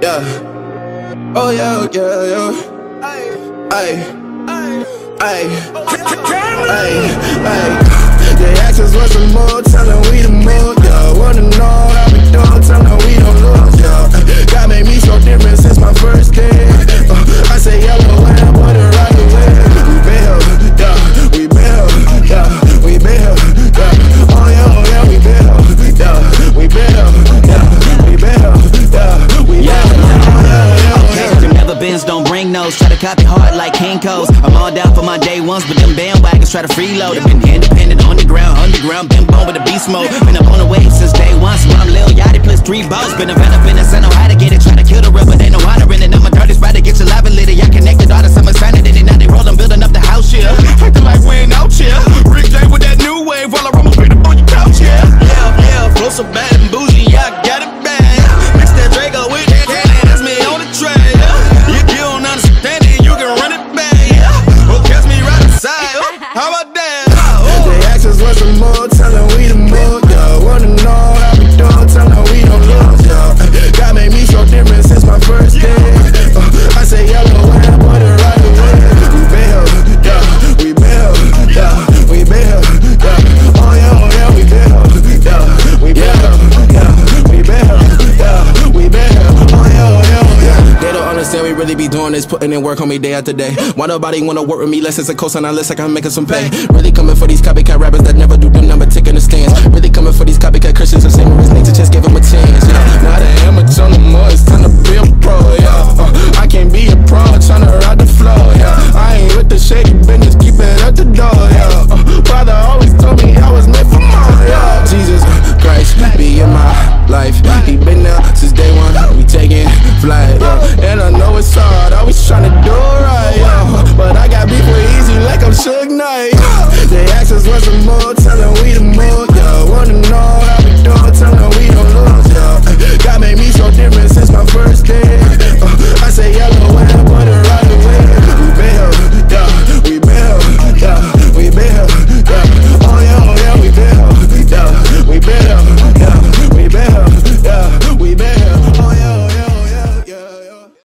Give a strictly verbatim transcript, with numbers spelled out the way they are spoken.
yeah. Oh yeah, yeah, yeah. Ay, ay, ay, ay, ay. They ask us what's the mood, tell them we the mood, yeah. Wanna know how we do, tell them we don't lose, yeah. God made me so different since my first day. uh, I say yellow and I put it right away. We been here, yeah, we been here, yeah, we been here, yeah. Oh yeah, oh yeah, we been here, yeah, we been here, yeah, we been here, yeah, we been here. Benz don't bring those, try to copy hard like Kinko's. I'm all down for my day ones, but them bandwagons try to freeload. I've been independent, on the ground, underground, been born with a beast mode. Been up on the wave since day one, so I'm Lil Yachty plus three balls. Been around up in the sun, know how to get it, try to kill the real, but they know how to rent it. I'm a dirty spot to get your live and lit it. I connected all the summer signing it, and now they rollin', building up the house, yeah. Acting like we ain't out here. Rick J with that new wave, while I roll straight up on your couch, yeah. Yeah, yeah, flow so bad and bougie, yeah, I got it bad. Mix that Draco with that candy, that's me on the tray, yeah. How about that? Oh. They ask us what's the mood, tell them we the mood, yeah. Wanna know how we do, tell them we don't lose, yeah. God made me so different since my first day. uh, I say yellow and I put it right away. We been here, yeah, we been here, yeah, we been here, yeah. Oh yeah, oh yeah, we been here, yeah, we been here, yeah, we been here, yeah, we been here. Oh yeah, oh yeah, oh yeah. They don't understand we really be doing this, putting in work on me day after day. Why nobody wanna work with me less it's a cosign unless like I'm making some pay. Really coming for these copycat rappers that never do them